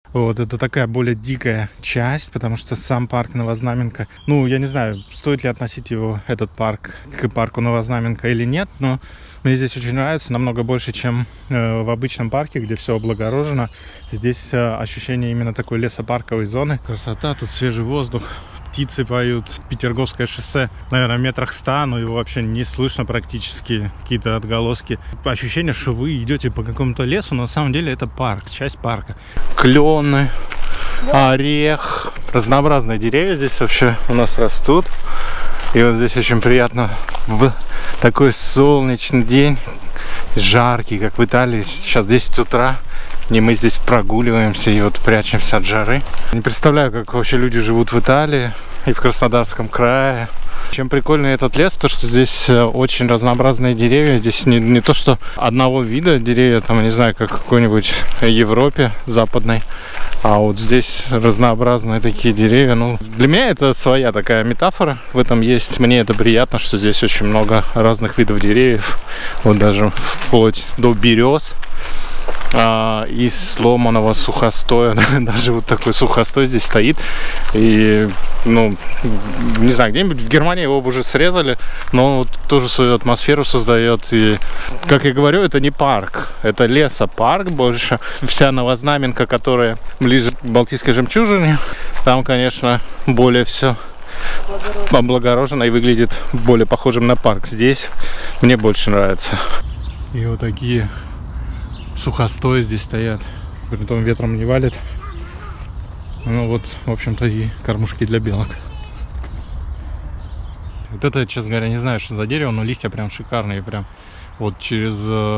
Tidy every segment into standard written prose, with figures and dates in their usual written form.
Вот, это такая более дикая часть, потому что сам парк Новознаменка, ну, я не знаю, стоит ли относить его, этот парк, к парку Новознаменка или нет, но мне здесь очень нравится, намного больше, чем в обычном парке, где все облагорожено. Здесь ощущение именно такой лесопарковой зоны. Красота, тут свежий воздух. Птицы поют. Петерговское шоссе, наверное, метрах 100, но его вообще не слышно практически, какие-то отголоски. Ощущение, что вы идете по какому-то лесу, но на самом деле это парк, часть парка. Клены, орех, разнообразные деревья здесь вообще у нас растут. И вот здесь очень приятно в такой солнечный день, жаркий, как в Италии. Сейчас 10 утра. И мы здесь прогуливаемся и вот прячемся от жары. Не представляю, как вообще люди живут в Италии и в Краснодарском крае. Чем прикольный этот лес, то что здесь очень разнообразные деревья. Здесь не то, что одного вида деревья, там, не знаю, как в какой-нибудь Европе западной. А вот здесь разнообразные такие деревья. Ну, для меня это своя такая метафора в этом есть. Мне это приятно, что здесь очень много разных видов деревьев. Вот даже вплоть до берез. Из сломанного сухостоя. Даже вот такой сухостой здесь стоит. И, ну, не знаю, где-нибудь в Германии его уже срезали, но вот тоже свою атмосферу создает. И, как я говорю, это не парк, это лесопарк больше. Вся Новознаменка, которая ближе к Балтийской жемчужине, там, конечно, более все облагорожено и выглядит более похожим на парк. Здесь мне больше нравится. И вот такие сухостои здесь стоят, притом ветром не валит. Ну вот, в общем-то, и кормушки для белок. Вот это, честно говоря, не знаю, что за дерево, но листья прям шикарные. Прям вот через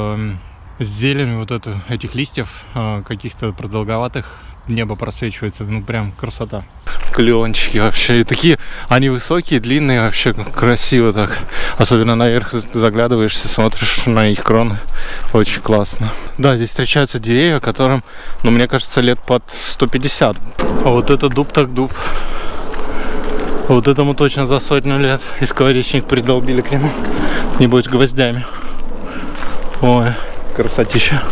зелень вот этих листьев каких-то продолговатых небо просвечивается. Ну прям красота. Кленчики вообще. И такие, они высокие, длинные, вообще красиво так. Особенно наверх заглядываешься, смотришь на их кроны. Очень классно. Да, здесь встречаются деревья, которым, ну, мне кажется, лет под 150. А вот это дуб так дуб. Вот этому точно за 100 лет. И скворечник придолбили к нему. Небось гвоздями. Ой, красотища.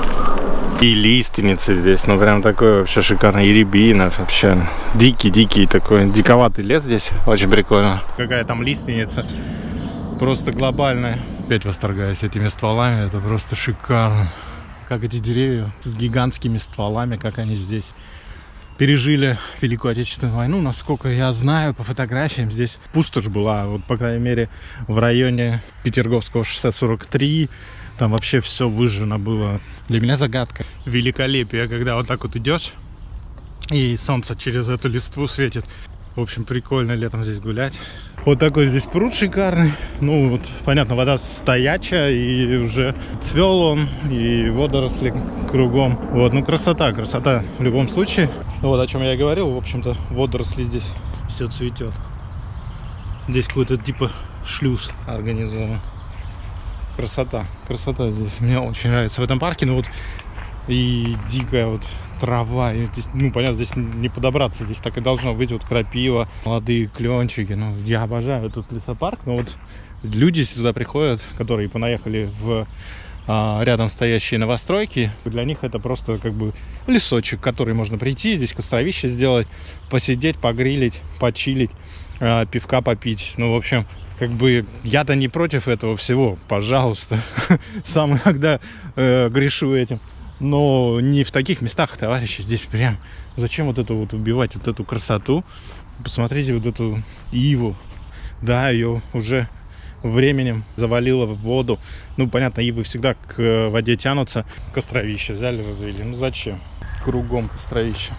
И лиственницы здесь, ну прям такой вообще шикарный. И рябина, вообще дикий такой, диковатый лес здесь, очень прикольно. Какая там лиственница, просто глобальная. Опять восторгаюсь этими стволами, это просто шикарно. Как эти деревья с гигантскими стволами, как они здесь пережили Великую Отечественную войну. Насколько я знаю, по фотографиям здесь пустошь была, вот по крайней мере в районе Петерговского шоссе 43. Там вообще все выжжено было. Для меня загадка. Великолепие, когда вот так вот идешь, и солнце через эту листву светит. В общем, прикольно летом здесь гулять. Вот такой здесь пруд шикарный. Ну, вот, понятно, вода стоячая, и уже цвел он, и водоросли кругом. Вот, ну, красота в любом случае. Ну, вот о чем я говорил, в общем-то, водоросли здесь все цветет. Здесь какой-то типа шлюз организован. Красота здесь. Мне очень нравится в этом парке. Ну вот и дикая вот трава. И здесь, ну понятно, здесь не подобраться. Здесь так и должно быть. Вот крапива, молодые кленчики. Ну, я обожаю этот лесопарк. Но вот люди сюда приходят, которые понаехали в рядом стоящие новостройки. Для них это просто как бы лесочек, в который можно прийти, здесь костровище сделать, посидеть, погрилить, почилить, пивка попить. Ну, в общем, как бы я-то не против этого всего, пожалуйста. Сам иногда грешу этим. Но не в таких местах, товарищи. Здесь прям зачем вот это вот убивать, вот эту красоту? Посмотрите вот эту иву. Да, ее уже временем завалило в воду. Ну, понятно, ивы всегда к воде тянутся. Костровище взяли, развели. Ну, зачем? Кругом костровище.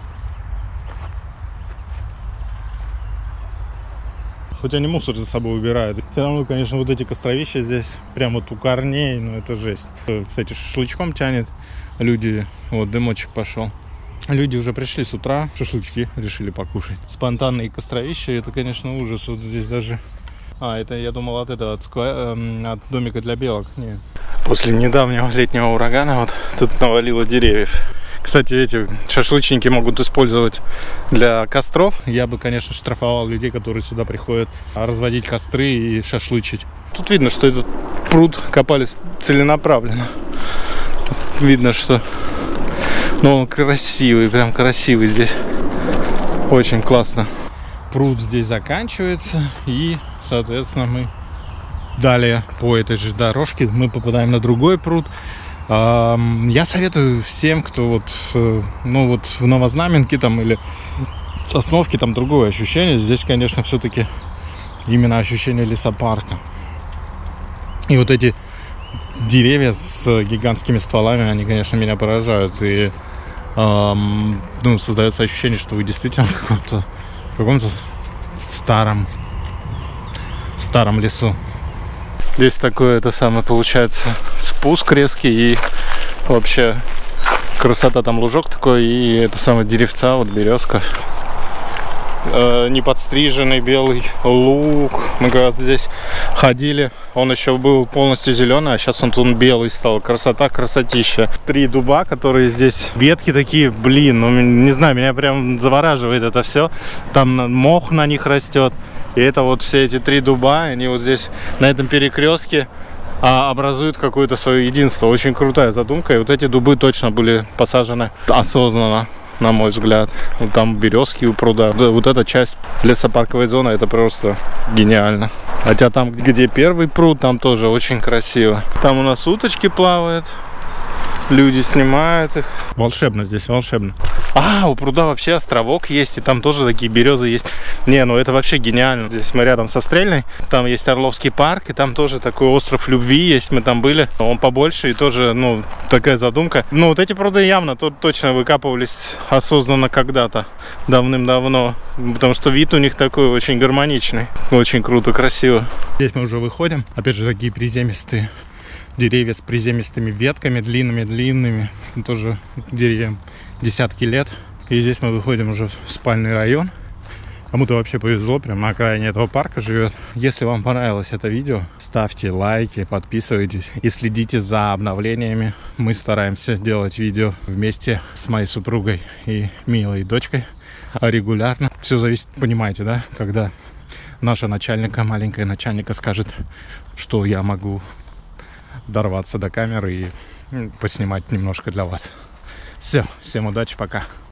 Хоть они мусор за собой убирают. Все равно, конечно, вот эти костровища здесь прям вот у корней, ну это жесть. Кстати, шашлычком тянет. Люди, вот дымочек пошел. Люди уже пришли с утра, шашлычки решили покушать. Спонтанные костровища, это, конечно, ужас. Вот здесь даже... это я думал от домика для белок. Нет. После недавнего летнего урагана вот тут навалило деревьев. Кстати, эти шашлычники могут использовать для костров. Я бы, конечно, штрафовал людей, которые сюда приходят разводить костры и шашлычить. Тут видно, что этот пруд копали целенаправленно. Видно, что Но он красивый, прям красивый здесь. Очень классно. Пруд здесь заканчивается, и, соответственно, мы далее по этой же дорожке мы попадаем на другой пруд. Я советую всем, кто вот, ну вот в Новознаменке там или Сосновке, там другое ощущение. Здесь, конечно, все-таки именно ощущение лесопарка. И вот эти деревья с гигантскими стволами, они, конечно, меня поражают. И ну, создается ощущение, что вы действительно в каком-то старом лесу. Здесь такое, это самое, получается, спуск резкий, и вообще красота, там лужок такой, и это самое деревца, вот березка, не подстриженный белый лук. Мы когда-то здесь ходили, он еще был полностью зеленый, а сейчас он белый стал. Красота, красотища. 3 дуба, которые здесь, ветки такие, блин, ну не знаю, меня прям завораживает это все. Там мох на них растет. И это вот все эти 3 дуба, они вот здесь на этом перекрестке образуют какое-то свое единство. Очень крутая задумка. И вот эти дубы точно были посажены осознанно, на мой взгляд. Вот там березки у пруда. Вот эта часть лесопарковой зоны, это просто гениально. Хотя там, где первый пруд, там тоже очень красиво. Там у нас уточки плавают. Люди снимают их. Волшебно здесь, волшебно. У пруда вообще островок есть, и там тоже такие березы есть. Не, ну это вообще гениально. Здесь мы рядом со Стрельной. Там есть Орловский парк, и там тоже такой остров любви есть. Мы там были. Он побольше, и тоже, ну, такая задумка. Ну, вот эти пруды явно точно выкапывались осознанно когда-то, давным-давно. Потому что вид у них такой очень гармоничный. Очень круто, красиво. Здесь мы уже выходим. Опять же, такие приземистые деревья с приземистыми ветками, длинными. Тоже деревьям десятки лет. И здесь мы выходим уже в спальный район. Кому-то вообще повезло, прям на окраине этого парка живет. Если вам понравилось это видео, ставьте лайки, подписывайтесь и следите за обновлениями. Мы стараемся делать видео вместе с моей супругой и милой дочкой регулярно. Все зависит, понимаете, да? Когда наша начальника, маленькая начальника скажет, что я могу дорваться до камеры и поснимать немножко для вас. Все, всем удачи, пока.